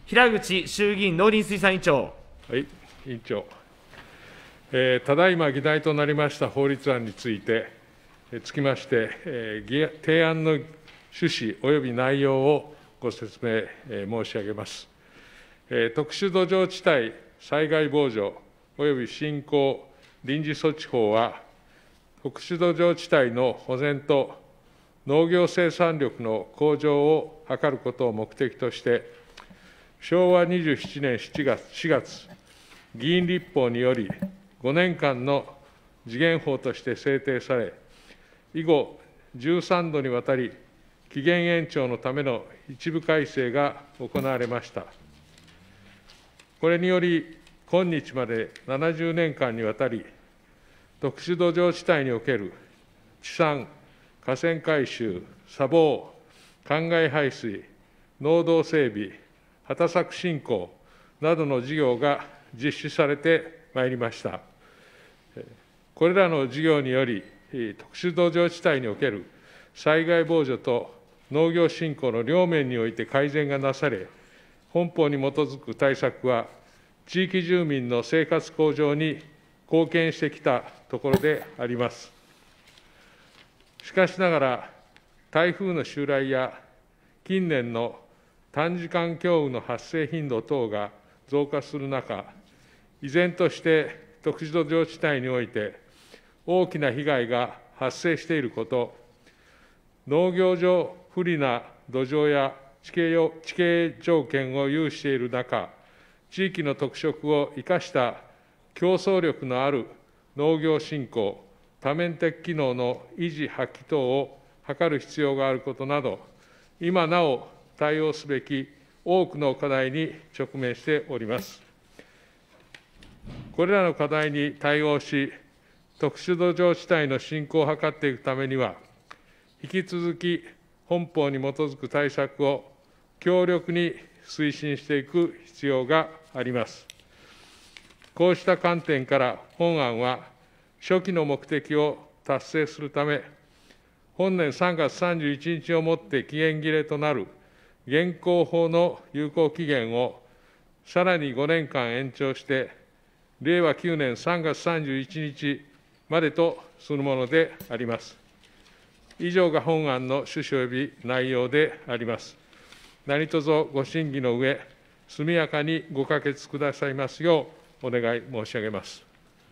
平口衆議院農林水産委員長。 はい、委員長。ただいま議題となりました法律案について、つきまして、提案の趣旨および内容をご説明申し上げます。特殊土壌地帯災害防除および振興臨時措置法は、特殊土壌地帯の保全と農業生産力の向上を図ることを目的として、昭和27年4月、議員立法により、5年間の時限法として制定され、以後、13度にわたり、期限延長のための一部改正が行われました。これにより、今日まで70年間にわたり、特殊土壌地帯における治山、河川改修、砂防、灌漑排水、農道整備、畑作振興などの事業が実施されてまいりました。これらの事業により、特殊土壌地帯における災害防除と農業振興の両面において改善がなされ、本法に基づく対策は、地域住民の生活向上に貢献してきたところであります。しかしながら、台風の襲来や近年の短時間強雨の発生頻度等が増加する中、依然として特殊土壌地帯において大きな被害が発生していること、農業上不利な土壌や地形条件を有している中、地域の特色を生かした競争力のある農業振興、多面的機能の維持発揮等を図る必要があることなど、今なお対応すべき多くの課題に直面しております。これらの課題に対応し、特殊土壌地帯の振興を図っていくためには、引き続き本法に基づく対策を強力に推進していく必要があります。こうした観点から本案は、初期の目的を達成するため、本年3月31日をもって期限切れとなる現行法の有効期限をさらに5年間延長して、令和9年3月31日までとするものであります。以上が本案の趣旨及び内容であります。何卒ご審議の上、速やかにご可決くださいますようお願い申し上げます。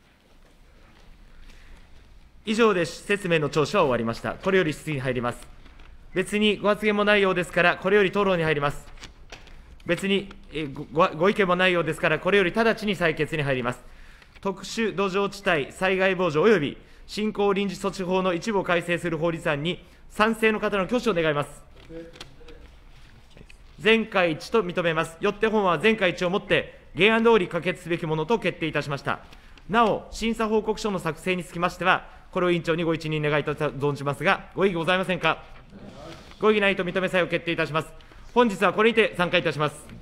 以上で説明の聴取は終わりました。これより質疑に入ります。別にご発言もないようですから、これより討論に入ります。別にご意見もないようですから、これより直ちに採決に入ります。特殊土壌地帯災害防除及び振興臨時措置法の一部を改正する法律案に賛成の方の挙手を願います。全会一致と認めます。よって本は全会一致をもって原案通り可決すべきものと決定いたしました。なお、審査報告書の作成につきましては、これを委員長にご一任願いと存じますが、ご異議ございませんか。ご異議ないと認めさえを決定いたします。本日はこれにて散会いたします。